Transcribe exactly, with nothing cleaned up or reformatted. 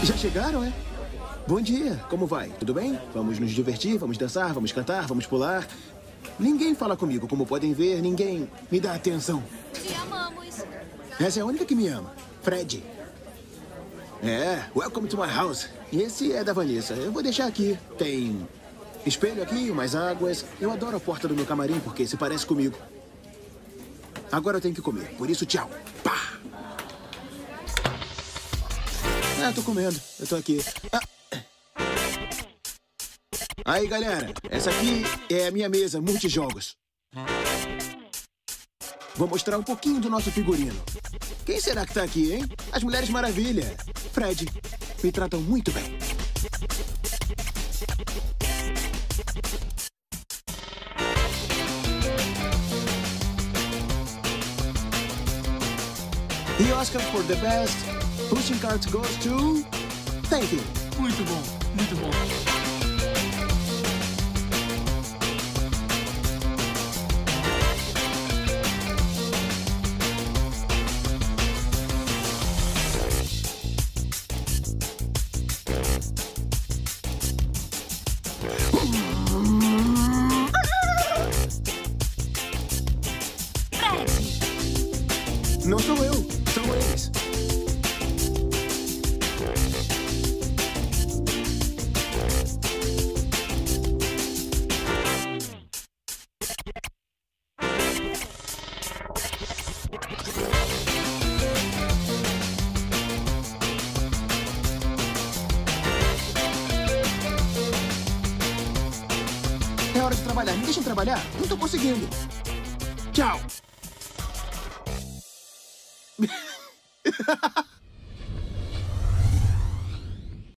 Já chegaram, é? Bom dia, como vai? Tudo bem? Vamos nos divertir, vamos dançar, vamos cantar, vamos pular. Ninguém fala comigo, como podem ver, ninguém me dá atenção. Te amamos. Essa é a única que me ama, Fred. É, welcome to my house. E esse é da Vanessa. Eu vou deixar aqui. Tem espelho aqui, umas águas. Eu adoro a porta do meu camarim porque se parece comigo. Agora eu tenho que comer, por isso tchau. Pá! Ah, tô comendo. Eu tô aqui. Ah. Aí, galera. Essa aqui é a minha mesa multijogos. Vou mostrar um pouquinho do nosso figurino. Quem será que tá aqui, hein? As Mulheres Maravilha. Fred, me tratam muito bem. The Oscar for the best pushing cart goes to... Thank you. Muito bom, muito bom. Não sou eu, são eles. É hora de trabalhar. Me deixem trabalhar? Não tô conseguindo. Tchau.